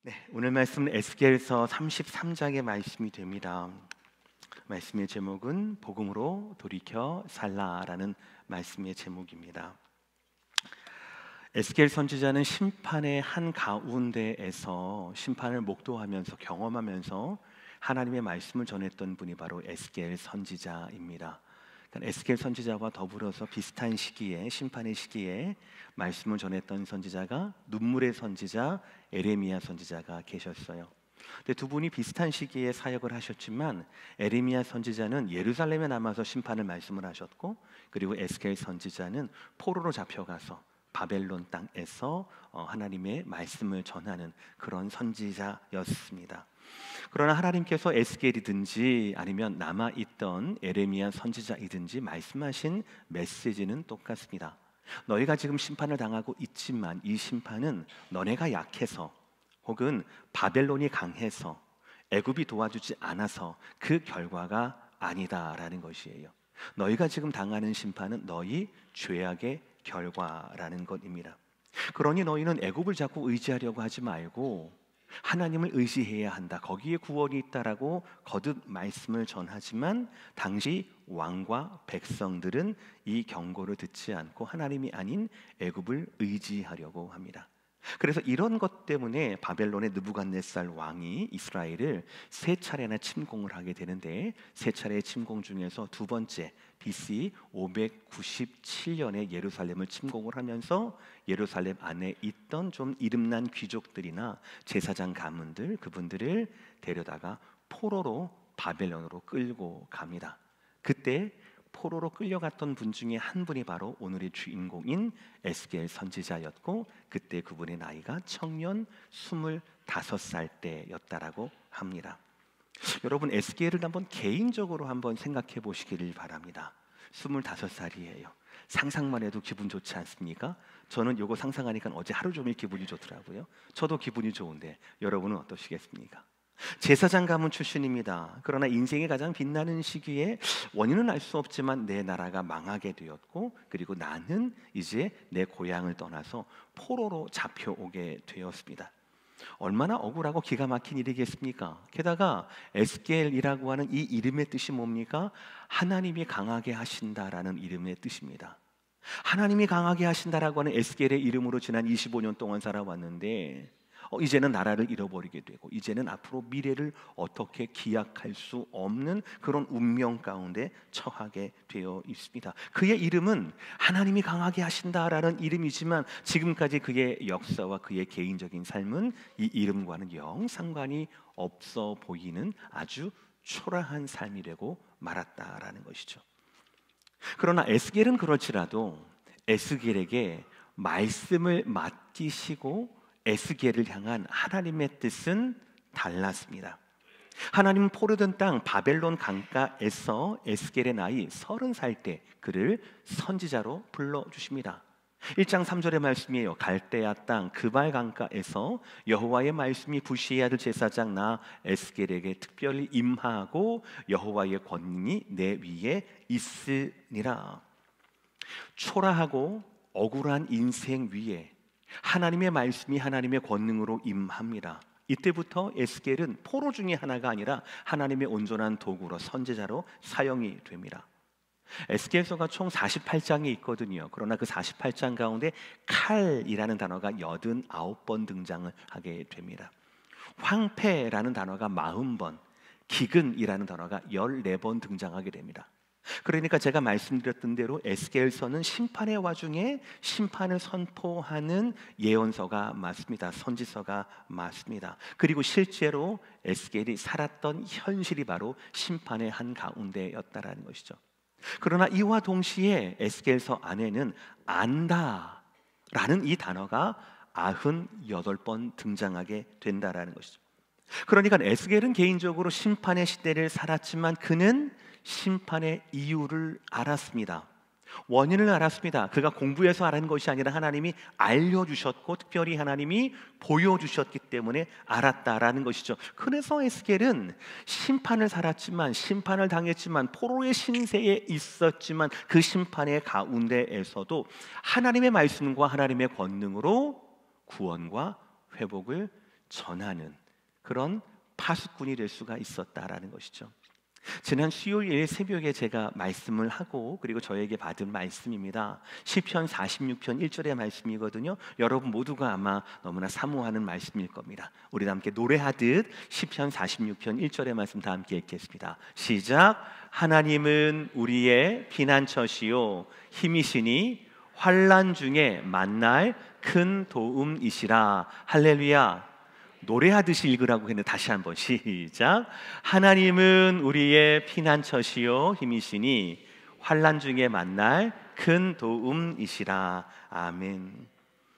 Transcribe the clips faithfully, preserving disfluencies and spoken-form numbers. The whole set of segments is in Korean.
네, 오늘 말씀은 에스겔서 삼십삼 장의 말씀이 됩니다. 말씀의 제목은 복음으로 돌이켜 살라라는 말씀의 제목입니다. 에스겔 선지자는 심판의 한 가운데에서 심판을 목도하면서 경험하면서 하나님의 말씀을 전했던 분이 바로 에스겔 선지자입니다. 그러니까 에스겔 선지자와 더불어서 비슷한 시기에, 심판의 시기에 말씀을 전했던 선지자가 눈물의 선지자 에레미야 선지자가 계셨어요. 근데 두 분이 비슷한 시기에 사역을 하셨지만 에레미야 선지자는 예루살렘에 남아서 심판을 말씀을 하셨고, 그리고 에스겔 선지자는 포로로 잡혀가서 바벨론 땅에서 하나님의 말씀을 전하는 그런 선지자였습니다. 그러나 하나님께서 에스겔이든지 아니면 남아있던 에레미야 선지자이든지 말씀하신 메시지는 똑같습니다. 너희가 지금 심판을 당하고 있지만 이 심판은 너네가 약해서 혹은 바벨론이 강해서 애굽이 도와주지 않아서 그 결과가 아니다라는 것이에요. 너희가 지금 당하는 심판은 너희 죄악의 결과라는 것입니다. 그러니 너희는 애굽을 자꾸 의지하려고 하지 말고 하나님을 의지해야 한다, 거기에 구원이 있다라고 거듭 말씀을 전하지만 당시 왕과 백성들은 이 경고를 듣지 않고 하나님이 아닌 애굽을 의지하려고 합니다. 그래서 이런 것 때문에 바벨론의 느부갓네살 왕이 이스라엘을 세 차례나 침공을 하게 되는데, 세 차례의 침공 중에서 두 번째 비씨 오백구십칠 년에 예루살렘을 침공을 하면서 예루살렘 안에 있던 좀 이름난 귀족들이나 제사장 가문들, 그분들을 데려다가 포로로 바벨론으로 끌고 갑니다. 그때 포로로 끌려갔던 분 중에 한 분이 바로 오늘의 주인공인 에스겔 선지자였고, 그때 그분의 나이가 청년 스물다섯 살 때였다라고 합니다. 여러분, 에스겔을 한번 개인적으로 한번 생각해 보시기를 바랍니다. 스물다섯 살이에요. 상상만 해도 기분 좋지 않습니까? 저는 이거 상상하니까 어제 하루 종일 기분이 좋더라고요. 저도 기분이 좋은데 여러분은 어떠시겠습니까? 제사장 가문 출신입니다. 그러나 인생의 가장 빛나는 시기에 원인은 알 수 없지만 내 나라가 망하게 되었고, 그리고 나는 이제 내 고향을 떠나서 포로로 잡혀오게 되었습니다. 얼마나 억울하고 기가 막힌 일이겠습니까? 게다가 에스겔이라고 하는 이 이름의 뜻이 뭡니까? 하나님이 강하게 하신다라는 이름의 뜻입니다. 하나님이 강하게 하신다라고 하는 에스겔의 이름으로 지난 이십오 년 동안 살아왔는데 어, 이제는 나라를 잃어버리게 되고, 이제는 앞으로 미래를 어떻게 기약할 수 없는 그런 운명 가운데 처하게 되어 있습니다. 그의 이름은 하나님이 강하게 하신다라는 이름이지만 지금까지 그의 역사와 그의 개인적인 삶은 이 이름과는 영 상관이 없어 보이는 아주 초라한 삶이 되고 말았다라는 것이죠. 그러나 에스겔은 그렇지라도 에스겔에게 말씀을 맡기시고 에스겔을 향한 하나님의 뜻은 달랐습니다. 하나님은 포로된 땅 바벨론 강가에서 에스겔의 나이 서른 살 때 그를 선지자로 불러주십니다. 일 장 삼 절의 말씀이에요. 갈대아 땅 그발 강가에서 여호와의 말씀이 부시의 아들 제사장 나 에스겔에게 특별히 임하고 여호와의 권능이 내 위에 있으니라. 초라하고 억울한 인생 위에 하나님의 말씀이 하나님의 권능으로 임합니다. 이때부터 에스겔은 포로 중에 하나가 아니라 하나님의 온전한 도구로 선지자로 사용이 됩니다. 에스겔서가 총 사십팔 장이 있거든요. 그러나 그 사십팔 장 가운데 칼이라는 단어가 팔십구 번 등장을 하게 됩니다. 황폐라는 단어가 사십 번, 기근이라는 단어가 십사 번 등장하게 됩니다. 그러니까 제가 말씀드렸던 대로 에스겔서는 심판의 와중에 심판을 선포하는 예언서가 맞습니다. 선지서가 맞습니다. 그리고 실제로 에스겔이 살았던 현실이 바로 심판의 한 가운데였다라는 것이죠. 그러나 이와 동시에 에스겔서 안에는 안다라는 이 단어가 구십팔 번 등장하게 된다라는 것이죠. 그러니까 에스겔은 개인적으로 심판의 시대를 살았지만 그는 심판의 이유를 알았습니다. 원인을 알았습니다. 그가 공부해서 아는 것이 아니라 하나님이 알려주셨고 특별히 하나님이 보여주셨기 때문에 알았다라는 것이죠. 그래서 에스겔은 심판을 살았지만, 심판을 당했지만, 포로의 신세에 있었지만 그 심판의 가운데에서도 하나님의 말씀과 하나님의 권능으로 구원과 회복을 전하는 그런 파수꾼이 될 수가 있었다라는 것이죠. 지난 수요일 새벽에 제가 말씀을 하고 그리고 저에게 받은 말씀입니다. 시편 사십육 편 일 절의 말씀이거든요. 여러분 모두가 아마 너무나 사모하는 말씀일 겁니다. 우리 다 함께 노래하듯 시편 사십육 편 일 절의 말씀 다 함께 읽겠습니다. 시작. 하나님은 우리의 피난처시요 힘이시니 환난 중에 만날 큰 도움이시라. 할렐루야. 노래하듯이 읽으라고 했는데 다시 한번 시작. 하나님은 우리의 피난처시요 힘이시니 환난 중에 만날 큰 도움이시라. 아멘.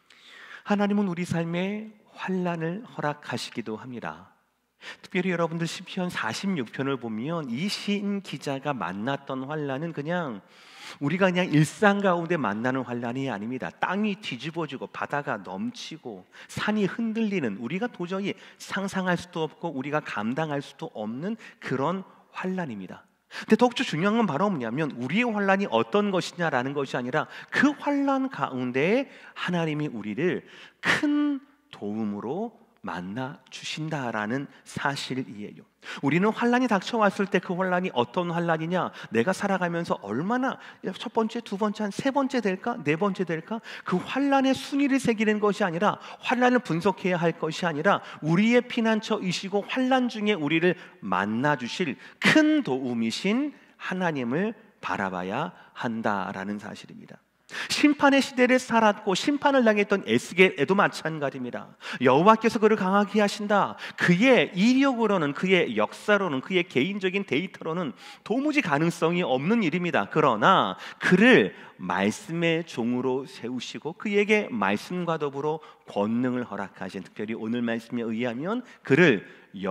하나님은 우리 삶에 환난을 허락하시기도 합니다. 특별히 여러분들 시편 사십육 편을 보면 이 시인 기자가 만났던 환난은 그냥 우리가 그냥 일상 가운데 만나는 환난이 아닙니다. 땅이 뒤집어지고 바다가 넘치고 산이 흔들리는, 우리가 도저히 상상할 수도 없고 우리가 감당할 수도 없는 그런 환난입니다. 근데 더욱더 중요한 건 바로 뭐냐면 우리의 환난이 어떤 것이냐라는 것이 아니라 그 환난 가운데 하나님이 우리를 큰 도움으로 만나 주신다라는 사실이에요. 우리는 환난이 닥쳐왔을 때 그 환난이 어떤 환난이냐, 내가 살아가면서 얼마나 첫 번째, 두 번째, 한 세 번째 될까, 네 번째 될까, 그 환난의 순위를 새기는 것이 아니라, 환난을 분석해야 할 것이 아니라 우리의 피난처이시고 환난 중에 우리를 만나 주실 큰 도움이신 하나님을 바라봐야 한다라는 사실입니다. 심판의 시대를 살았고 심판을 당했던 에스겔에도 마찬가지입니다. 여호와께서 그를 강하게 하신다. 그의 이력으로는, 그의 역사로는, 그의 개인적인 데이터로는 도무지 가능성이 없는 일입니다. 그러나 그를 말씀의 종으로 세우시고 그에게 말씀과 더불어 권능을 허락하신, 특별히 오늘 말씀에 의하면 그를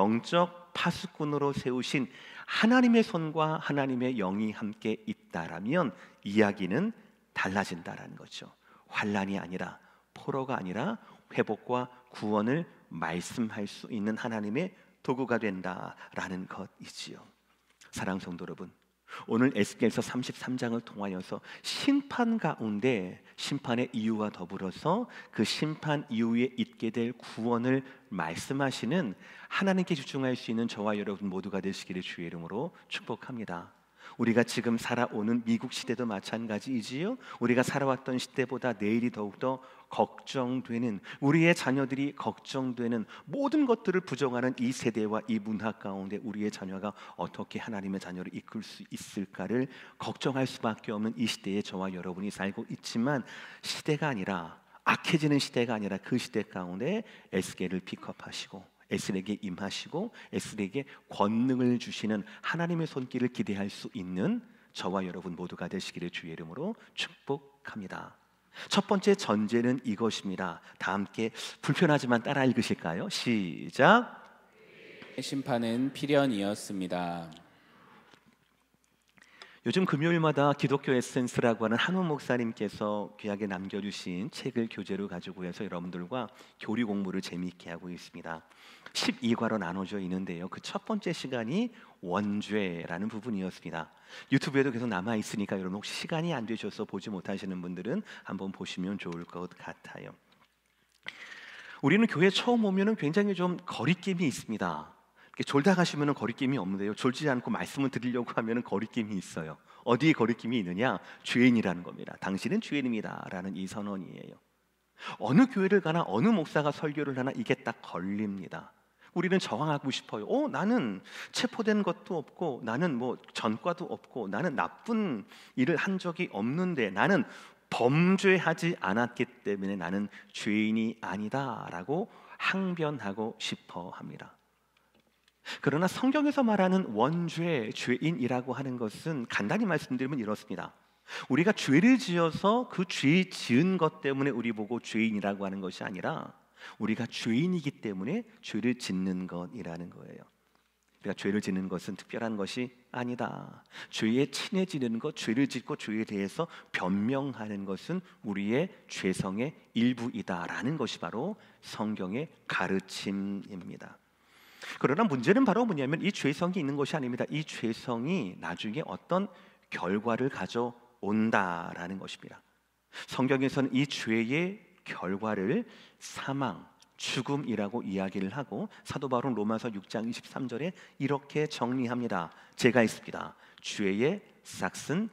영적 파수꾼으로 세우신 하나님의 손과 하나님의 영이 함께 있다라면 이야기는 달라진다라는 거죠. 환난이 아니라, 포로가 아니라 회복과 구원을 말씀할 수 있는 하나님의 도구가 된다라는 것이지요. 사랑하는 성도 여러분, 오늘 에스겔서 삼십삼 장을 통하여서 심판 가운데 심판의 이유와 더불어서 그 심판 이후에 있게 될 구원을 말씀하시는 하나님께 집중할 수 있는 저와 여러분 모두가 되시기를 주의 이름으로 축복합니다. 우리가 지금 살아오는 미국 시대도 마찬가지이지요. 우리가 살아왔던 시대보다 내일이 더욱더 걱정되는, 우리의 자녀들이 걱정되는, 모든 것들을 부정하는 이 세대와 이 문화 가운데 우리의 자녀가 어떻게 하나님의 자녀를 이끌 수 있을까를 걱정할 수밖에 없는 이 시대에 저와 여러분이 살고 있지만, 시대가 아니라, 악해지는 시대가 아니라 그 시대 가운데 에스겔을 픽업하시고 에스겔에게 임하시고 에스겔에게 권능을 주시는 하나님의 손길을 기대할 수 있는 저와 여러분 모두가 되시기를 주의 이름으로 축복합니다. 첫 번째 전제는 이것입니다. 다 함께 불편하지만 따라 읽으실까요? 시작. 심판은 필연이었습니다. 요즘 금요일마다 기독교 에센스라고 하는 한우 목사님께서 귀하게 남겨주신 책을 교재로 가지고 해서 여러분들과 교리 공부를 재미있게 하고 있습니다. 십이 과로 나눠져 있는데요, 그 첫 번째 시간이 원죄라는 부분이었습니다. 유튜브에도 계속 남아 있으니까 여러분 혹시 시간이 안 되셔서 보지 못하시는 분들은 한번 보시면 좋을 것 같아요. 우리는 교회 처음 오면은 굉장히 좀 거리낌이 있습니다. 졸다 가시면은 거리낌이 없는데요, 졸지 않고 말씀을 드리려고 하면은 거리낌이 있어요. 어디에 거리낌이 있느냐? 죄인이라는 겁니다. 당신은 죄인입니다라는 이 선언이에요. 어느 교회를 가나 어느 목사가 설교를 하나 이게 딱 걸립니다. 우리는 저항하고 싶어요. 어, 나는 체포된 것도 없고, 나는 뭐 전과도 없고, 나는 나쁜 일을 한 적이 없는데, 나는 범죄하지 않았기 때문에 나는 죄인이 아니다라고 항변하고 싶어 합니다. 그러나 성경에서 말하는 원죄, 죄인이라고 하는 것은 간단히 말씀드리면 이렇습니다. 우리가 죄를 지어서 그 죄 지은 것 때문에 우리 보고 죄인이라고 하는 것이 아니라 우리가 죄인이기 때문에 죄를 짓는 것이라는 거예요. 우리가 죄를 짓는 것은 특별한 것이 아니다. 죄에 친해지는 것, 죄를 짓고 죄에 대해서 변명하는 것은 우리의 죄성의 일부이다라는 것이 바로 성경의 가르침입니다. 그러나 문제는 바로 뭐냐면 이 죄성이 있는 것이 아닙니다. 이 죄성이 나중에 어떤 결과를 가져온다라는 것입니다. 성경에서는 이 죄의 결과를 사망, 죽음이라고 이야기를 하고 사도 바울은 로마서 육 장 이십삼 절에 이렇게 정리합니다. 제가 있습니다. 죄의 삭은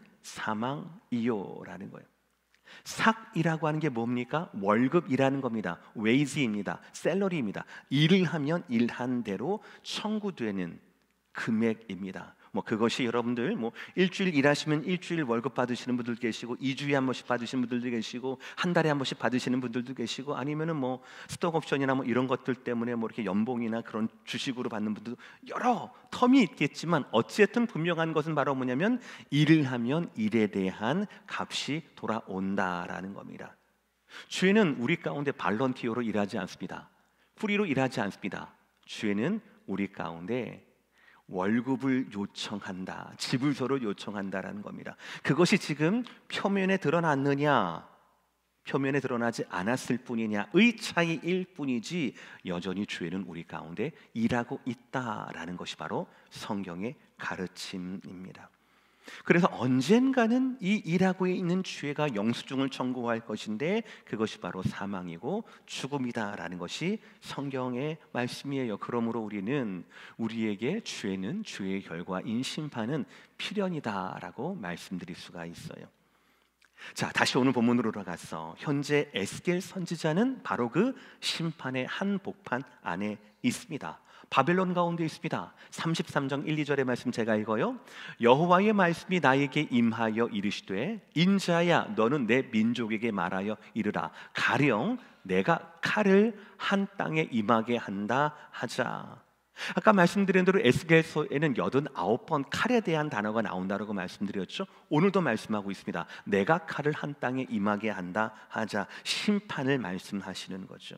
사망이요라는 거예요. 삭이라고 하는 게 뭡니까? 월급이라는 겁니다. 웨이지입니다. 셀러리입니다. 일을 하면 일한 대로 청구되는 금액입니다. 뭐 그것이 여러분들 뭐 일주일 일하시면 일주일 월급 받으시는 분들 계시고 이 주에 한 번씩 받으시는 분들도 계시고 한 달에 한 번씩 받으시는 분들도 계시고 아니면은 뭐 스톡 옵션이나 뭐 이런 것들 때문에 뭐 이렇게 연봉이나 그런 주식으로 받는 분들도 여러 텀이 있겠지만 어쨌든 분명한 것은 바로 뭐냐면 일을 하면 일에 대한 값이 돌아온다라는 겁니다. 죄는 우리 가운데 발런티어로 일하지 않습니다. 프리로 일하지 않습니다. 죄는 우리 가운데 월급을 요청한다, 지불서를 요청한다라는 겁니다. 그것이 지금 표면에 드러났느냐, 표면에 드러나지 않았을 뿐이냐의 차이일 뿐이지 여전히 죄는 우리 가운데 일하고 있다라는 것이 바로 성경의 가르침입니다. 그래서 언젠가는 이 일하고 있는 죄가 영수증을 청구할 것인데 그것이 바로 사망이고 죽음이다라는 것이 성경의 말씀이에요. 그러므로 우리는 우리에게 죄는 죄의 결과인 심판은 필연이다라고 말씀드릴 수가 있어요. 자, 다시 오늘 본문으로 돌아가서 현재 에스겔 선지자는 바로 그 심판의 한복판 안에 있습니다. 바벨론 가운데 있습니다. 삼십삼 장 일, 이 절의 말씀 제가 읽어요. 여호와의 말씀이 나에게 임하여 이르시되 인자야 너는 내 민족에게 말하여 이르라 가령 내가 칼을 한 땅에 임하게 한다 하자. 아까 말씀드린 대로 에스겔서에는 여든아홉 번 칼에 대한 단어가 나온다고 말씀드렸죠. 오늘도 말씀하고 있습니다. 내가 칼을 한 땅에 임하게 한다 하자. 심판을 말씀하시는 거죠.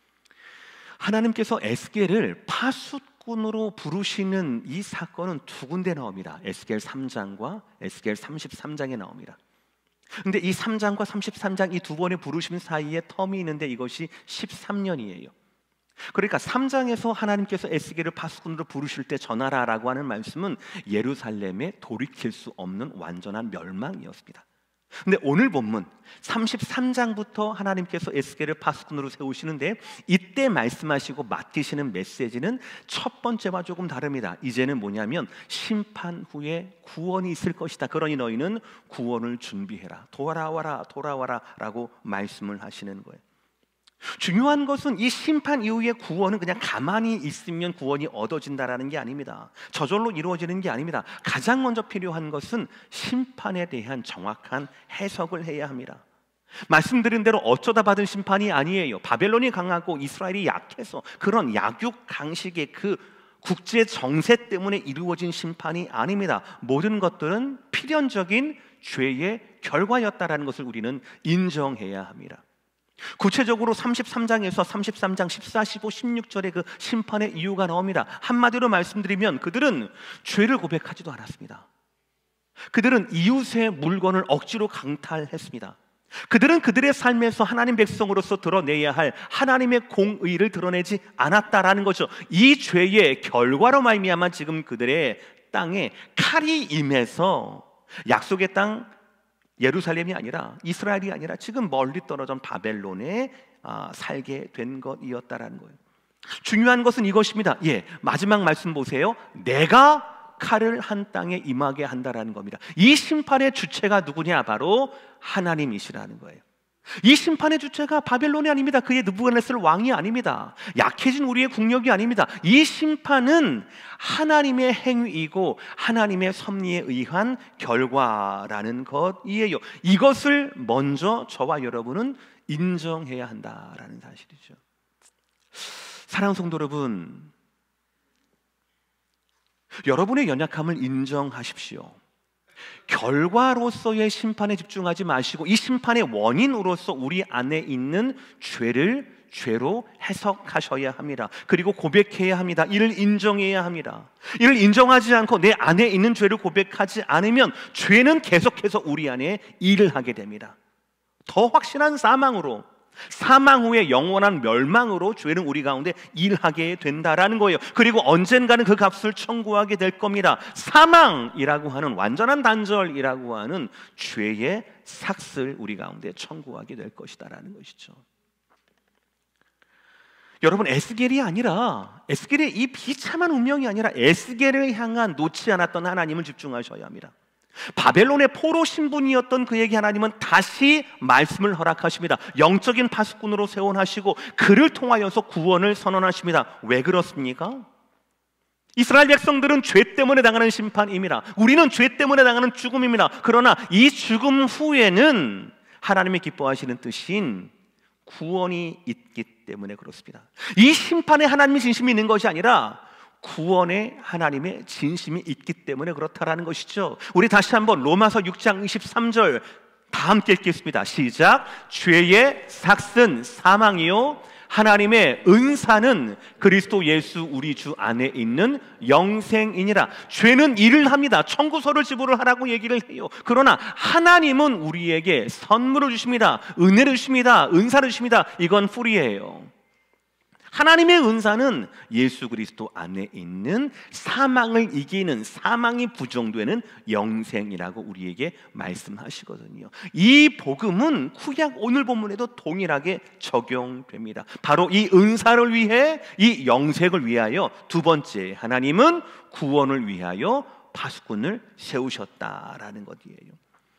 하나님께서 에스겔을 파수꾼으로 부르시는 이 사건은 두 군데 나옵니다. 에스겔 삼 장과 에스겔 삼십삼 장에 나옵니다. 근데 이 삼 장과 삼십삼 장 이 두 번의 부르심 사이에 텀이 있는데 이것이 십삼 년이에요. 그러니까 삼 장에서 하나님께서 에스겔을 파수꾼으로 부르실 때 전하라라고 하는 말씀은 예루살렘에 돌이킬 수 없는 완전한 멸망이었습니다. 근데 오늘 본문 삼십삼 장부터 하나님께서 에스겔을 파수꾼으로 세우시는데 이때 말씀하시고 맡기시는 메시지는 첫 번째와 조금 다릅니다. 이제는 뭐냐면 심판 후에 구원이 있을 것이다. 그러니 너희는 구원을 준비해라. 돌아와라 돌아와라 라고 말씀을 하시는 거예요. 중요한 것은 이 심판 이후의 구원은 그냥 가만히 있으면 구원이 얻어진다라는 게 아닙니다. 저절로 이루어지는 게 아닙니다. 가장 먼저 필요한 것은 심판에 대한 정확한 해석을 해야 합니다. 말씀드린 대로 어쩌다 받은 심판이 아니에요. 바벨론이 강하고 이스라엘이 약해서 그런 약육 강식의 그 국제 정세 때문에 이루어진 심판이 아닙니다. 모든 것들은 필연적인 죄의 결과였다라는 것을 우리는 인정해야 합니다. 구체적으로 삼십삼 장에서 삼십삼 장 십사, 십오, 십육 절의 그 심판의 이유가 나옵니다. 한마디로 말씀드리면 그들은 죄를 고백하지도 않았습니다. 그들은 이웃의 물건을 억지로 강탈했습니다. 그들은 그들의 삶에서 하나님 백성으로서 드러내야 할 하나님의 공의를 드러내지 않았다라는 거죠. 이 죄의 결과로 말미암아 지금 그들의 땅에 칼이 임해서 약속의 땅 예루살렘이 아니라 이스라엘이 아니라 지금 멀리 떨어진 바벨론에 아, 살게 된 것이었다라는 거예요. 중요한 것은 이것입니다. 예, 마지막 말씀 보세요. 내가 칼을 한 땅에 임하게 한다라는 겁니다. 이 심판의 주체가 누구냐? 바로 하나님이시라는 거예요. 이 심판의 주체가 바벨론이 아닙니다. 그의 느부갓네살 왕이 아닙니다. 약해진 우리의 국력이 아닙니다. 이 심판은 하나님의 행위이고 하나님의 섭리에 의한 결과라는 것이에요. 이것을 먼저 저와 여러분은 인정해야 한다라는 사실이죠. 사랑하는 성도 여러분, 여러분의 연약함을 인정하십시오. 결과로서의 심판에 집중하지 마시고 이 심판의 원인으로서 우리 안에 있는 죄를 죄로 해석하셔야 합니다. 그리고 고백해야 합니다. 이를 인정해야 합니다. 이를 인정하지 않고 내 안에 있는 죄를 고백하지 않으면 죄는 계속해서 우리 안에 일을 하게 됩니다. 더 확실한 사망으로, 사망 후에 영원한 멸망으로 죄는 우리 가운데 일하게 된다라는 거예요. 그리고 언젠가는 그 값을 청구하게 될 겁니다. 사망이라고 하는 완전한 단절이라고 하는 죄의 삭을 우리 가운데 청구하게 될 것이다라는 것이죠. 여러분, 에스겔이 아니라, 에스겔의 이 비참한 운명이 아니라 에스겔을 향한 놓지 않았던 하나님을 집중하셔야 합니다. 바벨론의 포로 신분이었던 그에게 하나님은 다시 말씀을 허락하십니다. 영적인 파수꾼으로 세원하시고 그를 통하여서 구원을 선언하십니다. 왜 그렇습니까? 이스라엘 백성들은 죄 때문에 당하는 심판입니다. 우리는 죄 때문에 당하는 죽음입니다. 그러나 이 죽음 후에는 하나님이 기뻐하시는 뜻인 구원이 있기 때문에 그렇습니다. 이 심판에 하나님의 진심이 있는 것이 아니라 구원에 하나님의 진심이 있기 때문에 그렇다라는 것이죠. 우리 다시 한번 로마서 육 장 이십삼 절 다 함께 읽겠습니다. 시작. 죄의 삭슨 사망이요 하나님의 은사는 그리스도 예수 우리 주 안에 있는 영생이니라. 죄는 일을 합니다. 청구서를 지불을 하라고 얘기를 해요. 그러나 하나님은 우리에게 선물을 주십니다. 은혜를 주십니다. 은사를 주십니다. 이건 프리예요. 하나님의 은사는 예수 그리스도 안에 있는 사망을 이기는, 사망이 부정되는 영생이라고 우리에게 말씀하시거든요. 이 복음은 구약 오늘 본문에도 동일하게 적용됩니다. 바로 이 은사를 위해, 이 영생을 위하여, 두 번째, 하나님은 구원을 위하여 파수꾼을 세우셨다라는 것이에요.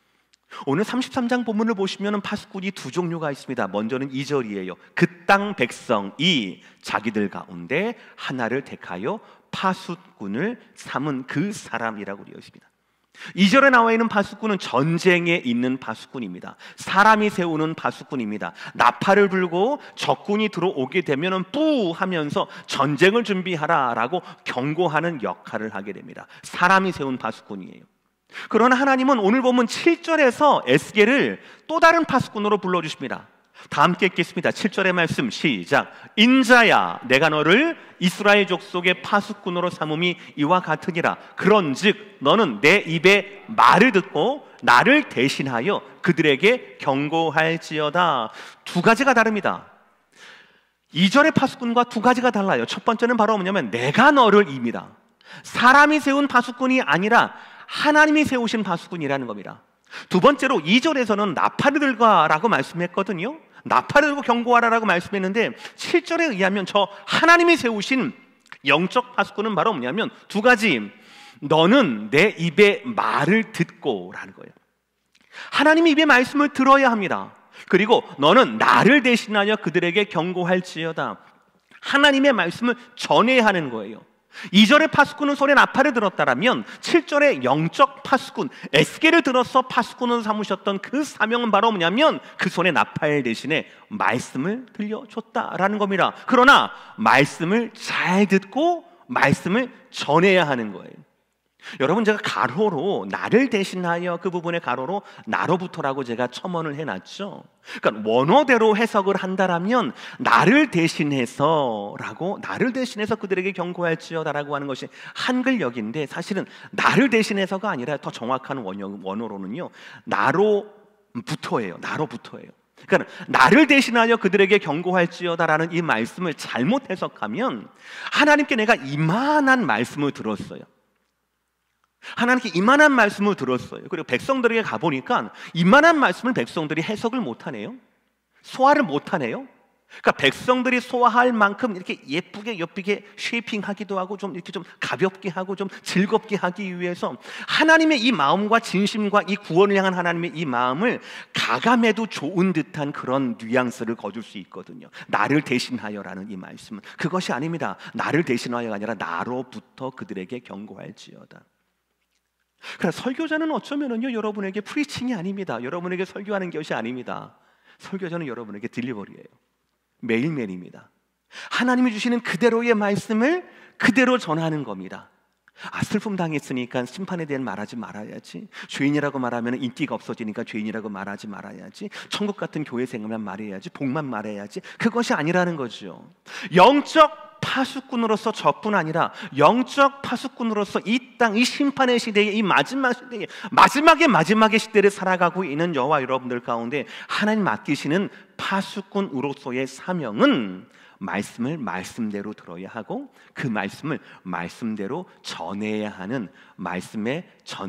오늘 삼십삼 장 본문을 보시면 파수꾼이 두 종류가 있습니다. 먼저는 이 절이에요. 그 땅 백성이 자기들 가운데 하나를 택하여 파수꾼을 삼은 그 사람이라고 되어 있습니다. 이 절에 나와 있는 파수꾼은 전쟁에 있는 파수꾼입니다. 사람이 세우는 파수꾼입니다. 나팔을 불고 적군이 들어오게 되면 뿌 하면서 전쟁을 준비하라라고 경고하는 역할을 하게 됩니다. 사람이 세운 파수꾼이에요. 그러나 하나님은 오늘 보면 칠 절에서 에스겔을 또 다른 파수꾼으로 불러주십니다. 다 함께 읽겠습니다. 칠 절의 말씀 시작. 인자야 내가 너를 이스라엘 족속의 파수꾼으로 삼음이 이와 같으니라. 그런즉 너는 내 입의 말을 듣고 나를 대신하여 그들에게 경고할지어다. 두 가지가 다릅니다. 이 절의 파수꾼과 두 가지가 달라요. 첫 번째는 바로 뭐냐면 내가 너를 입니다. 사람이 세운 파수꾼이 아니라 하나님이 세우신 파수꾼이라는 겁니다. 두 번째로 이 절에서는 나팔을 들가라고 말씀했거든요. 나팔을 들고 경고하라라고 말씀했는데 칠 절에 의하면 저 하나님이 세우신 영적 파수꾼은 바로 뭐냐면 두 가지. 너는 내 입의 말을 듣고 라는 거예요. 하나님의 입의 말씀을 들어야 합니다. 그리고 너는 나를 대신하여 그들에게 경고할지어다. 하나님의 말씀을 전해야 하는 거예요. 이 절의 파수꾼은 손에 나팔을 들었다라면 칠 절의 영적 파수꾼 에스겔을 들어서 파수꾼으로 삼으셨던 그 사명은 바로 뭐냐면 그 손에 나팔 대신에 말씀을 들려줬다라는 겁니다. 그러나 말씀을 잘 듣고 말씀을 전해야 하는 거예요. 여러분, 제가 가로로 나를 대신하여 그 부분의 가로로 나로부터라고 제가 첨언을 해놨죠. 그러니까 원어대로 해석을 한다라면 나를 대신해서 라고, 나를 대신해서 그들에게 경고할지어다라고 하는 것이 한글역인데 사실은 나를 대신해서가 아니라 더 정확한 원어, 원어로는요 나로부터예요. 나로부터예요. 그러니까 나를 대신하여 그들에게 경고할지어다라는 이 말씀을 잘못 해석하면 하나님께 내가 이만한 말씀을 들었어요. 하나님께 이만한 말씀을 들었어요. 그리고 백성들에게 가보니까 이만한 말씀을 백성들이 해석을 못하네요. 소화를 못하네요. 그러니까 백성들이 소화할 만큼 이렇게 예쁘게 예쁘게 쉐이핑하기도 하고 좀 이렇게 좀 가볍게 하고 좀 즐겁게 하기 위해서 하나님의 이 마음과 진심과 이 구원을 향한 하나님의 이 마음을 가감해도 좋은 듯한 그런 뉘앙스를 거둘 수 있거든요. 나를 대신하여라는 이 말씀은 그것이 아닙니다. 나를 대신하여가 아니라 나로부터 그들에게 경고할지어다. 그러나 설교자는 어쩌면은요 여러분에게 프리칭이 아닙니다. 여러분에게 설교하는 것이 아닙니다. 설교자는 여러분에게 딜리버리예요. 매일매일입니다. 하나님이 주시는 그대로의 말씀을 그대로 전하는 겁니다. 아, 슬픔 당했으니까 심판에 대한 말하지 말아야지. 죄인이라고 말하면 인기가 없어지니까 죄인이라고 말하지 말아야지. 천국 같은 교회 생활만 말해야지. 복만 말해야지. 그것이 아니라는 거죠. 영적 파수꾼으로서 저뿐 아니라 영적 파수꾼으로서 이 땅, 이 심판의 시대에, 이 마지막 시대에, 마지막의 마지막의 시대를 살아가고 있는 저와 여러분들 가운데 하나님 맡기시는 파수꾼으로서의 사명은 말씀을 말씀대로 들어야 하고 그 말씀을 말씀대로 전해야 하는 말씀의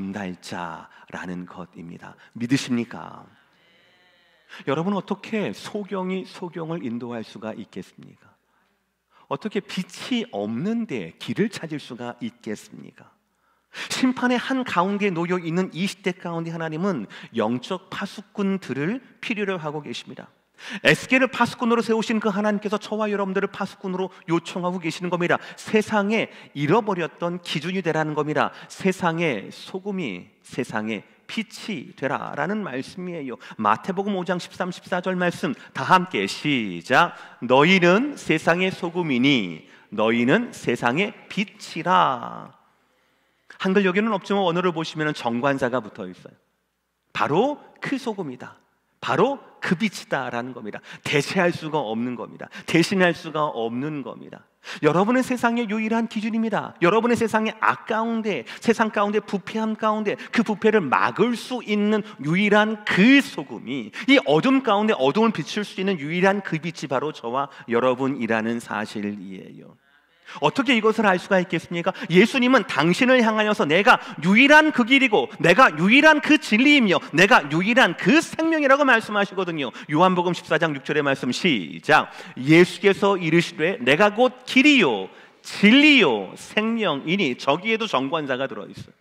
전달자라는 것입니다. 믿으십니까? 여러분, 어떻게 소경이 소경을 인도할 수가 있겠습니까? 어떻게 빛이 없는데 길을 찾을 수가 있겠습니까? 심판의 한가운데 놓여 있는 이 시대 가운데 하나님은 영적 파수꾼들을 필요로 하고 계십니다. 에스겔을 파수꾼으로 세우신 그 하나님께서 저와 여러분들을 파수꾼으로 요청하고 계시는 겁니다. 세상에 잃어버렸던 기준이 되라는 겁니다. 세상의 소금이 세상의 빛이 되라라는 말씀이에요. 마태복음 오 장 십삼, 십사 절 말씀 다 함께 시작. 너희는 세상의 소금이니 너희는 세상의 빛이라. 한글 여기는 없지만 원어를 보시면 정관사가 붙어 있어요. 바로 그 소금이다. 바로 그 빛이다라는 겁니다. 대체할 수가 없는 겁니다. 대신할 수가 없는 겁니다. 여러분은 세상의 유일한 기준입니다. 여러분의 세상의 악 가운데, 세상 가운데 부패함 가운데 그 부패를 막을 수 있는 유일한 그 소금이, 이 어둠 가운데 어둠을 비출 수 있는 유일한 그 빛이 바로 저와 여러분이라는 사실이에요. 어떻게 이것을 알 수가 있겠습니까? 예수님은 당신을 향하여서 내가 유일한 그 길이고 내가 유일한 그 진리이며 내가 유일한 그 생명이라고 말씀하시거든요. 요한복음 십사 장 육 절의 말씀 시작. 예수께서 이르시되 내가 곧 길이요 진리요 생명이니. 저기에도 정관사가 들어있어요.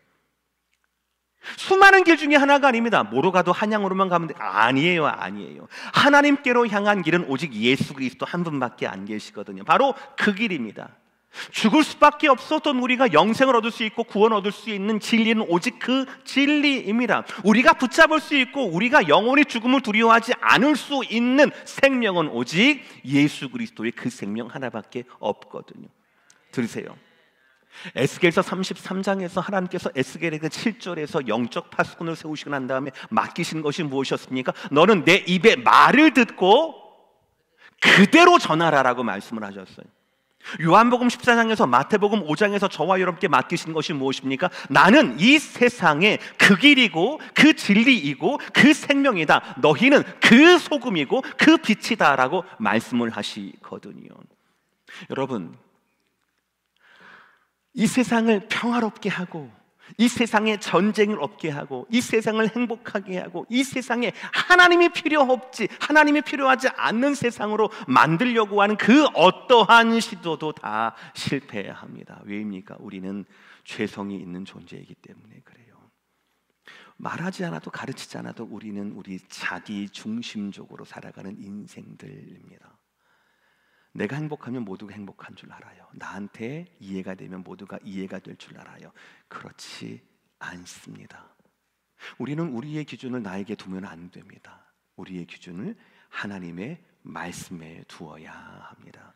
수많은 길 중에 하나가 아닙니다. 뭐로 가도 한양으로만 가면 돼. 아니에요, 아니에요. 하나님께로 향한 길은 오직 예수 그리스도 한 분밖에 안 계시거든요. 바로 그 길입니다. 죽을 수밖에 없었던 우리가 영생을 얻을 수 있고 구원 얻을 수 있는 진리는 오직 그 진리입니다. 우리가 붙잡을 수 있고 우리가 영원히 죽음을 두려워하지 않을 수 있는 생명은 오직 예수 그리스도의 그 생명 하나밖에 없거든요. 들으세요. 에스겔서 삼십삼 장에서 하나님께서 에스겔에게 칠 절에서 영적 파수꾼을 세우시고 난 다음에 맡기신 것이 무엇이었습니까? 너는 내 입의 말을 듣고 그대로 전하라라고 말씀을 하셨어요. 요한복음 십사 장에서 마태복음 오 장에서 저와 여러분께 맡기신 것이 무엇입니까? 나는 이 세상의 그 길이고 그 진리이고 그 생명이다. 너희는 그 소금이고 그 빛이다 라고 말씀을 하시거든요. 여러분, 이 세상을 평화롭게 하고 이 세상에 전쟁을 없게 하고 이 세상을 행복하게 하고 이 세상에 하나님이 필요 없지, 하나님이 필요하지 않는 세상으로 만들려고 하는 그 어떠한 시도도 다 실패합니다. 왜입니까? 우리는 죄성이 있는 존재이기 때문에 그래요. 말하지 않아도 가르치지 않아도 우리는 우리 자기 중심적으로 살아가는 인생들입니다. 내가 행복하면 모두가 행복한 줄 알아요. 나한테 이해가 되면 모두가 이해가 될 줄 알아요. 그렇지 않습니다. 우리는 우리의 기준을 나에게 두면 안 됩니다. 우리의 기준을 하나님의 말씀에 두어야 합니다.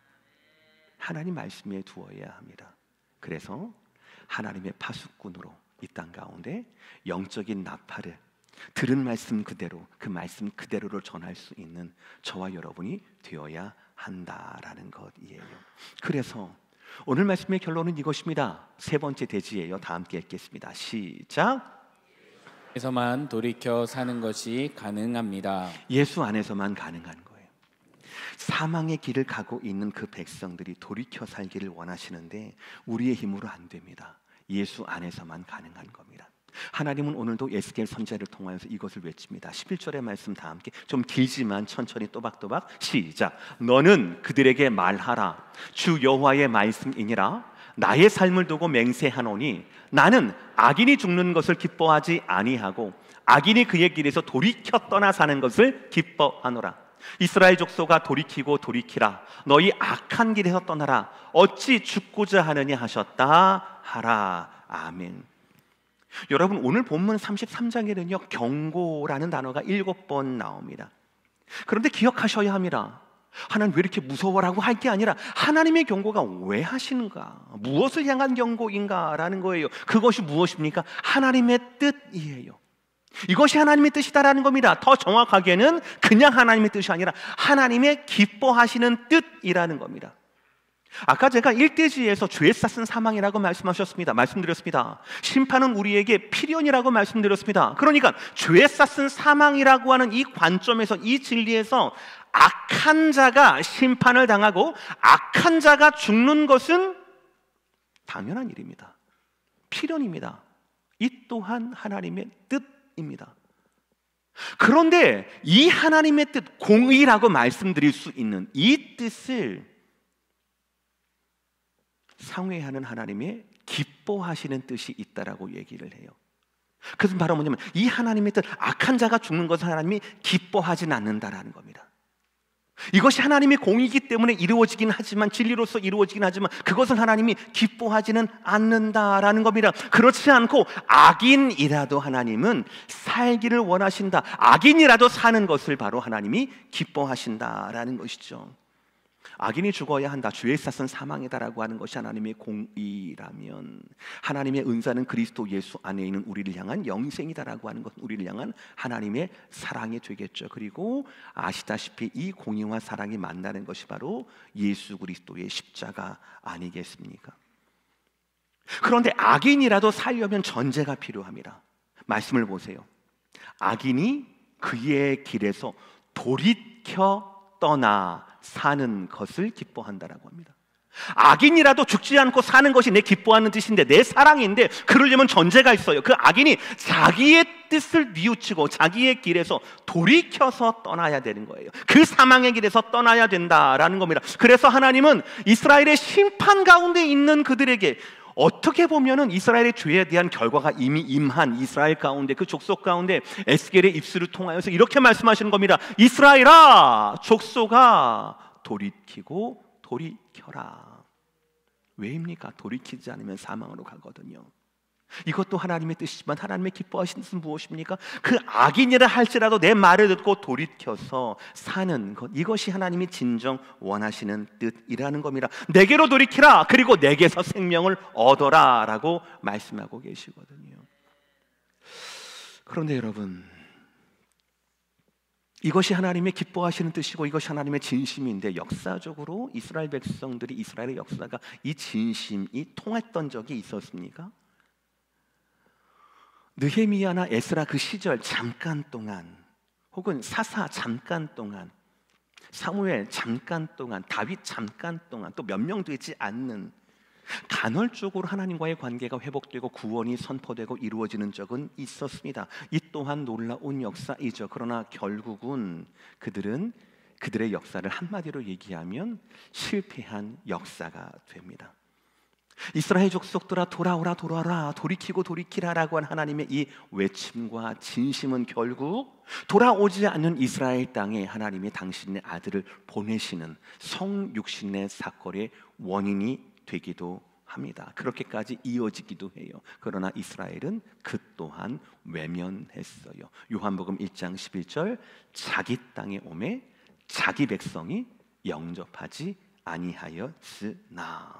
하나님 말씀에 두어야 합니다. 그래서 하나님의 파수꾼으로 이 땅 가운데 영적인 나팔을 들은 말씀 그대로, 그 말씀 그대로를 전할 수 있는 저와 여러분이 되어야 한다라는 것이에요. 그래서 오늘 말씀의 결론은 이것입니다. 세 번째 대지예요. 다 함께 읽겠습니다. 시작. 에서만 돌이켜 사는 것이 가능합니다. 예수 안에서만 가능한 거예요. 사망의 길을 가고 있는 그 백성들이 돌이켜 살기를 원하시는데 우리의 힘으로 안 됩니다. 예수 안에서만 가능한 겁니다. 하나님은 오늘도 에스겔 선지자를 통하여서 이것을 외칩니다. 십일 절의 말씀 다 함께, 좀 길지만 천천히 또박또박 시작. 너는 그들에게 말하라. 주 여호와의 말씀이니라. 나의 삶을 두고 맹세하노니 나는 악인이 죽는 것을 기뻐하지 아니하고 악인이 그의 길에서 돌이켜 떠나 사는 것을 기뻐하노라. 이스라엘 족속아 돌이키고 돌이키라. 너희 악한 길에서 떠나라. 어찌 죽고자 하느냐 하셨다 하라. 아멘. 여러분, 오늘 본문 삼십삼 장에는요 경고라는 단어가 일곱 번 나옵니다. 그런데 기억하셔야 합니다. 하나님 왜 이렇게 무서워라고 할 게 아니라 하나님의 경고가 왜 하시는가, 무엇을 향한 경고인가 라는 거예요. 그것이 무엇입니까? 하나님의 뜻이에요. 이것이 하나님의 뜻이다라는 겁니다. 더 정확하게는 그냥 하나님의 뜻이 아니라 하나님의 기뻐하시는 뜻이라는 겁니다. 아까 제가 일대지에서 죄 쌌은 사망이라고 말씀하셨습니다. 말씀드렸습니다. 심판은 우리에게 필연이라고 말씀드렸습니다. 그러니까 죄 쌌은 사망이라고 하는 이 관점에서, 이 진리에서 악한 자가 심판을 당하고 악한 자가 죽는 것은 당연한 일입니다. 필연입니다. 이 또한 하나님의 뜻입니다. 그런데 이 하나님의 뜻, 공의라고 말씀드릴 수 있는 이 뜻을 상회하는 하나님의 기뻐하시는 뜻이 있다라고 얘기를 해요. 그것은 바로 뭐냐면 이 하나님의 뜻, 악한 자가 죽는 것을 하나님이 기뻐하진 않는다라는 겁니다. 이것이 하나님의 공이기 때문에 이루어지긴 하지만, 진리로서 이루어지긴 하지만 그것은 하나님이 기뻐하지는 않는다라는 겁니다. 그렇지 않고 악인이라도 하나님은 살기를 원하신다, 악인이라도 사는 것을 바로 하나님이 기뻐하신다라는 것이죠. 악인이 죽어야 한다, 주의 삿은 사망이다라고 하는 것이 하나님의 공의라면, 하나님의 은사는 그리스도 예수 안에 있는 우리를 향한 영생이다라고 하는 것은 우리를 향한 하나님의 사랑이 되겠죠. 그리고 아시다시피 이 공의와 사랑이 만나는 것이 바로 예수 그리스도의 십자가 아니겠습니까? 그런데 악인이라도 살려면 전제가 필요합니다. 말씀을 보세요. 악인이 그의 길에서 돌이켜 떠나 사는 것을 기뻐한다라고 합니다. 악인이라도 죽지 않고 사는 것이 내 기뻐하는 뜻인데, 내 사랑인데, 그러려면 전제가 있어요. 그 악인이 자기의 뜻을 뉘우치고 자기의 길에서 돌이켜서 떠나야 되는 거예요. 그 사망의 길에서 떠나야 된다라는 겁니다. 그래서 하나님은 이스라엘의 심판 가운데 있는 그들에게, 어떻게 보면은 이스라엘의 죄에 대한 결과가 이미 임한 이스라엘 가운데, 그 족속 가운데 에스겔의 입술을 통하여서 이렇게 말씀하시는 겁니다. 이스라엘아, 족속아, 돌이키고 돌이켜라. 왜입니까? 돌이키지 않으면 사망으로 가거든요. 이것도 하나님의 뜻이지만 하나님의 기뻐하시는 뜻은 무엇입니까? 그 악인이라 할지라도 내 말을 듣고 돌이켜서 사는 것, 이것이 하나님이 진정 원하시는 뜻이라는 겁니다. 내게로 돌이키라, 그리고 내게서 생명을 얻어라 라고 말씀하고 계시거든요. 그런데 여러분, 이것이 하나님의 기뻐하시는 뜻이고 이것이 하나님의 진심인데, 역사적으로 이스라엘 백성들이, 이스라엘의 역사가 이 진심이 통했던 적이 있었습니까? 느헤미야나 에스라 그 시절 잠깐 동안, 혹은 사사 잠깐 동안, 사무엘 잠깐 동안, 다윗 잠깐 동안, 또 몇 명 되지 않는, 간헐적으로 하나님과의 관계가 회복되고 구원이 선포되고 이루어지는 적은 있었습니다. 이 또한 놀라운 역사이죠. 그러나 결국은 그들은 그들의 역사를 한마디로 얘기하면 실패한 역사가 됩니다. 이스라엘 족속들아 돌아오라 돌아오라, 돌이키고 돌이키라라고 한 하나님의 이 외침과 진심은 결국 돌아오지 않는 이스라엘 땅에 하나님이 당신의 아들을 보내시는 성육신의 사건의 원인이 되기도 합니다. 그렇게까지 이어지기도 해요. 그러나 이스라엘은 그 또한 외면했어요. 요한복음 일 장 십일 절, 자기 땅에 오매 자기 백성이 영접하지 아니하였으나.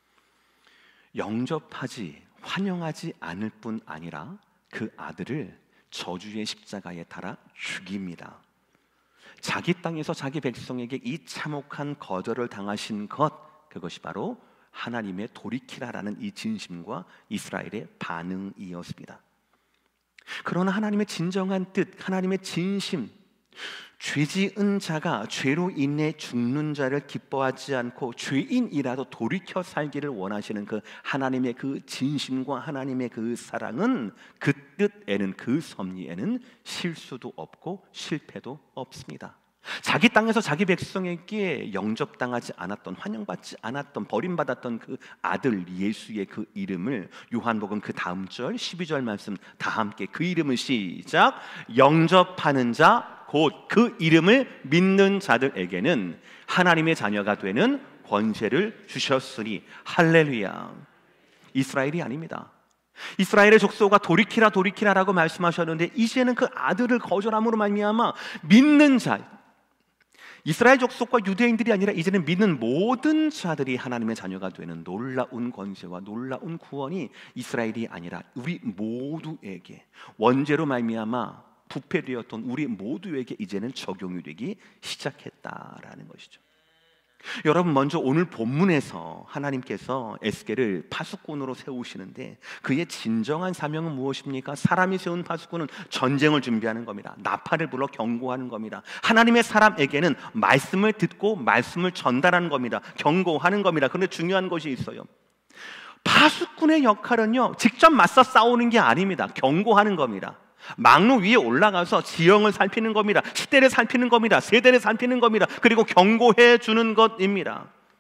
영접하지, 환영하지 않을 뿐 아니라 그 아들을 저주의 십자가에 달아 죽입니다. 자기 땅에서 자기 백성에게 이 참혹한 거절을 당하신 것, 그것이 바로 하나님의 돌이키라라는 이 진심과 이스라엘의 반응이었습니다. 그러나 하나님의 진정한 뜻, 하나님의 진심, 죄 지은 자가 죄로 인해 죽는 자를 기뻐하지 않고 죄인이라도 돌이켜 살기를 원하시는 그 하나님의 그 진심과 하나님의 그 사랑은, 그 뜻에는, 그 섭리에는 실수도 없고 실패도 없습니다. 자기 땅에서 자기 백성에게 영접당하지 않았던, 환영받지 않았던, 버림받았던 그 아들 예수의 그 이름을, 요한복음 그 다음 절 십이 절 말씀 다 함께 그 이름을 시작, 영접하는 자 곧 그 이름을 믿는 자들에게는 하나님의 자녀가 되는 권세를 주셨으니. 할렐루야. 이스라엘이 아닙니다. 이스라엘의 족속아 돌이키라 돌이키라라고 말씀하셨는데, 이제는 그 아들을 거절함으로 말미암아 믿는 자, 이스라엘 족속과 유대인들이 아니라 이제는 믿는 모든 자들이 하나님의 자녀가 되는 놀라운 권세와 놀라운 구원이 이스라엘이 아니라 우리 모두에게, 원죄로 말미암아 부패되었던 우리 모두에게 이제는 적용이 되기 시작했다라는 것이죠. 여러분, 먼저 오늘 본문에서 하나님께서 에스겔을 파수꾼으로 세우시는데, 그의 진정한 사명은 무엇입니까? 사람이 세운 파수꾼은 전쟁을 준비하는 겁니다. 나팔을 불어 경고하는 겁니다. 하나님의 사람에게는 말씀을 듣고 말씀을 전달하는 겁니다. 경고하는 겁니다. 그런데 중요한 것이 있어요. 파수꾼의 역할은요, 직접 맞서 싸우는 게 아닙니다. 경고하는 겁니다. 망루 위에 올라가서 지형을 살피는 겁니다. 시대를 살피는 겁니다. 세대를 살피는 겁니다. 그리고 경고해 주는 것입니다.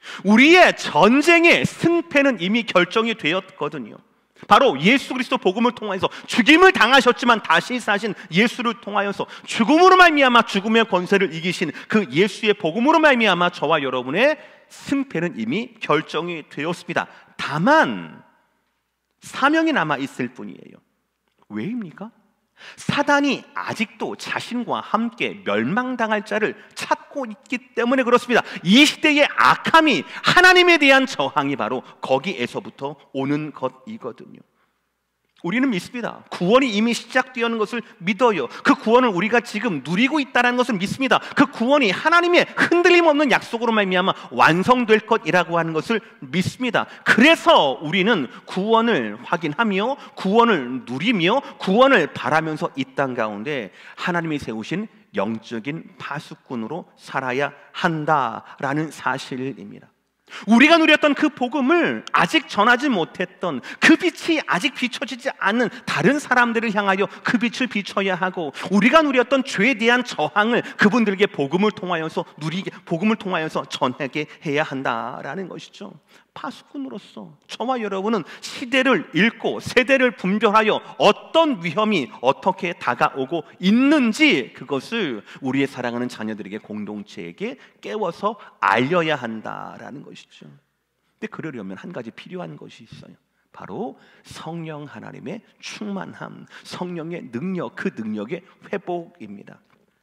우리의 전쟁의 승패는 이미 결정이 되었거든요. 바로 예수 그리스도 복음을 통해서 죽임을 당하셨지만 다시 사신 예수를 통하여서 죽음으로 말미암아 죽음의 권세를 이기신 그 예수의 복음으로 말미암아 저와 여러분의 승패는 이미 결정이 되었습니다. 다만 사명이 남아 있을 뿐이에요. 왜입니까? 사단이 아직도 자신과 함께 멸망당할 자를 찾고 있기 때문에 그렇습니다. 이 시대의 악함이, 하나님에 대한 저항이 바로 거기에서부터 오는 것이거든요. 우리는 믿습니다. 구원이 이미 시작되었는 것을 믿어요. 그 구원을 우리가 지금 누리고 있다는 것을 믿습니다. 그 구원이 하나님의 흔들림 없는 약속으로 말미암아 완성될 것이라고 하는 것을 믿습니다. 그래서 우리는 구원을 확인하며 구원을 누리며 구원을 바라면서 이 땅 가운데 하나님이 세우신 영적인 파수꾼으로 살아야 한다라는 사실입니다. 우리가 누렸던 그 복음을 아직 전하지 못했던, 그 빛이 아직 비춰지지 않는 다른 사람들을 향하여 그 빛을 비춰야 하고, 우리가 누렸던 죄에 대한 저항을 그분들에게 복음을 통하여서 누리게, 복음을 통하여서 전하게 해야 한다라는 것이죠. 파수꾼으로서 저와 여러분은 시대를 읽고 세대를 분별하여 어떤 위험이 어떻게 다가오고 있는지 그것을 우리의 사랑하는 자녀들에게, 공동체에게 깨워서 알려야 한다라는 것이죠. 근데 그러려면 한 가지 필요한 것이 있어요. 바로 성령 하나님의 충만함, 성령의 능력, 그 능력의 회복입니다.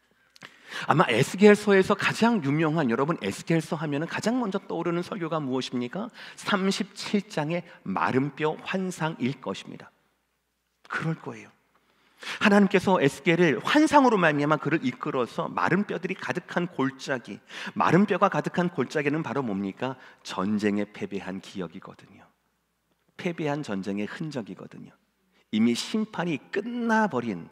아마 에스겔서에서 가장 유명한, 여러분 에스겔서 하면 가장 먼저 떠오르는 설교가 무엇입니까? 삼십칠 장의 마른 뼈 환상일 것입니다. 그럴 거예요. 하나님께서 에스겔을 환상으로 말미암아 그를 이끌어서 마른 뼈들이 가득한 골짜기, 마른 뼈가 가득한 골짜기는 바로 뭡니까? 전쟁에 패배한 기억이거든요. 패배한 전쟁의 흔적이거든요. 이미 심판이 끝나버린,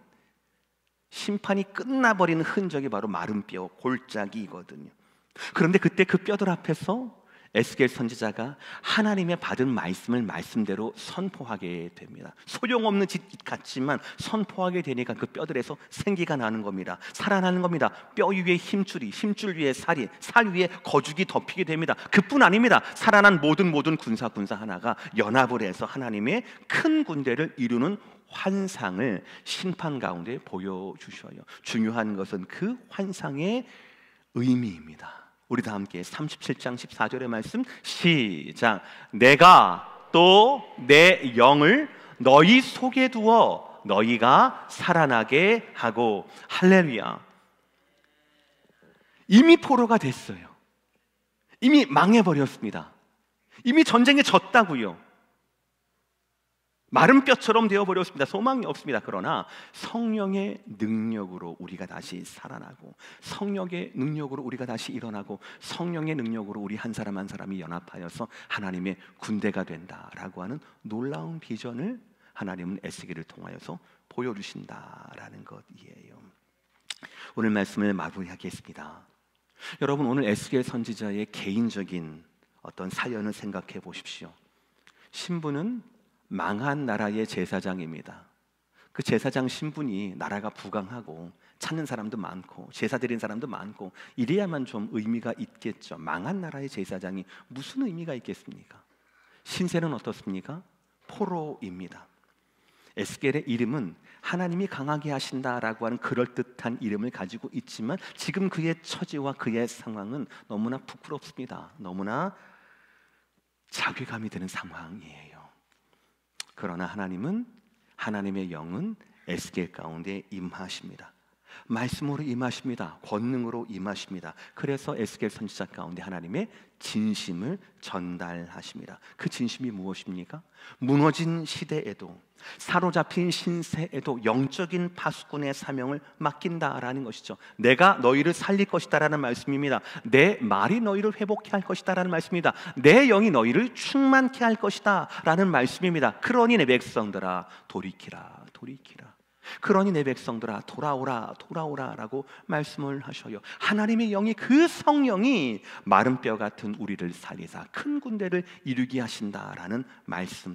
심판이 끝나버린 흔적이 바로 마른 뼈, 골짜기이거든요. 그런데 그때 그 뼈들 앞에서 에스겔 선지자가 하나님의 받은 말씀을 말씀대로 선포하게 됩니다. 소용없는 짓 같지만 선포하게 되니까 그 뼈들에서 생기가 나는 겁니다. 살아나는 겁니다. 뼈 위에 힘줄이, 힘줄 위에 살이, 살 위에 거죽이 덮이게 됩니다. 그뿐 아닙니다. 살아난 모든 모든 군사 군사 하나가 연합을 해서 하나님의 큰 군대를 이루는 환상을 심판 가운데 보여주셔요. 중요한 것은 그 환상의 의미입니다. 우리 다 함께 삼십칠 장 십사 절의 말씀 시작. 내가 또 내 영을 너희 속에 두어 너희가 살아나게 하고. 할렐루야. 이미 포로가 됐어요. 이미 망해버렸습니다. 이미 전쟁에 졌다고요. 마른 뼈처럼 되어버렸습니다. 소망이 없습니다. 그러나 성령의 능력으로 우리가 다시 살아나고, 성령의 능력으로 우리가 다시 일어나고, 성령의 능력으로 우리 한 사람 한 사람이 연합하여서 하나님의 군대가 된다라고 하는 놀라운 비전을 하나님은 에스겔을 통하여서 보여주신다라는 것이에요. 오늘 말씀을 마무리하겠습니다. 여러분, 오늘 에스겔 선지자의 개인적인 어떤 사연을 생각해 보십시오. 신부는 망한 나라의 제사장입니다. 그 제사장 신분이 나라가 부강하고 찾는 사람도 많고 제사 드린 사람도 많고 이래야만 좀 의미가 있겠죠. 망한 나라의 제사장이 무슨 의미가 있겠습니까? 신세는 어떻습니까? 포로입니다. 에스겔의 이름은 하나님이 강하게 하신다라고 하는 그럴듯한 이름을 가지고 있지만 지금 그의 처지와 그의 상황은 너무나 부끄럽습니다. 너무나 자괴감이 드는 상황이에요. 그러나 하나님은, 하나님의 영은 에스겔 가운데 임하십니다. 말씀으로 임하십니다. 권능으로 임하십니다. 그래서 에스겔 선지자 가운데 하나님의 진심을 전달하십니다. 그 진심이 무엇입니까? 무너진 시대에도, 사로잡힌 신세에도 영적인 파수꾼의 사명을 맡긴다라는 것이죠. 내가 너희를 살릴 것이다라는 말씀입니다. 내 말이 너희를 회복케 할 것이다라는 말씀입니다. 내 영이 너희를 충만케 할 것이다라는 말씀입니다. 그러니 내 백성들아 돌이키라, 돌이키라. 그러니 내 백성들아 돌아오라, 돌아오라 라고 말씀을 하셔요. 하나님의 영이, 그 성령이 마른 뼈 같은 우리를 살리사 큰 군대를 이루게 하신다라는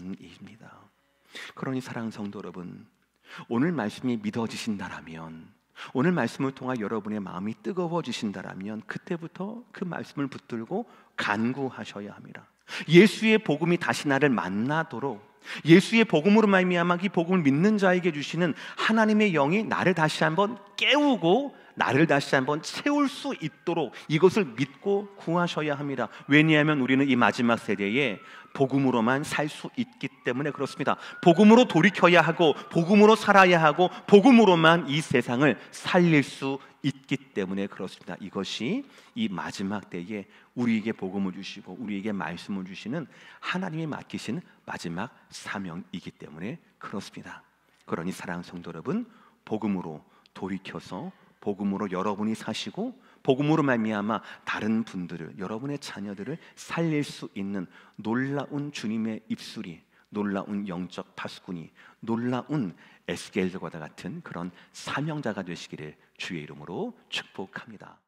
말씀입니다. 그러니 사랑하는 성도 여러분, 오늘 말씀이 믿어지신다라면 오늘 말씀을 통해 여러분의 마음이 뜨거워지신다라면 그때부터 그 말씀을 붙들고 간구하셔야 합니다. 예수의 복음이 다시 나를 만나도록, 예수의 복음으로 말미암아 이 복음을 믿는 자에게 주시는 하나님의 영이 나를 다시 한번 깨우고 나를 다시 한번 채울 수 있도록 이것을 믿고 구하셔야 합니다. 왜냐하면 우리는 이 마지막 세대에 복음으로만 살 수 있기 때문에 그렇습니다. 복음으로 돌이켜야 하고 복음으로 살아야 하고 복음으로만 이 세상을 살릴 수 있기 때문에 그렇습니다. 이것이 이 마지막 때에 우리에게 복음을 주시고 우리에게 말씀을 주시는 하나님이 맡기신 마지막 사명이기 때문에 그렇습니다. 그러니 사랑하는 성도 여러분, 복음으로 돌이켜서 복음으로 여러분이 사시고 복음으로 말미암아 다른 분들을, 여러분의 자녀들을 살릴 수 있는 놀라운 주님의 입술이, 놀라운 영적 파수꾼이, 놀라운 에스겔과 같은 그런 사명자가 되시기를 주의 이름으로 축복합니다.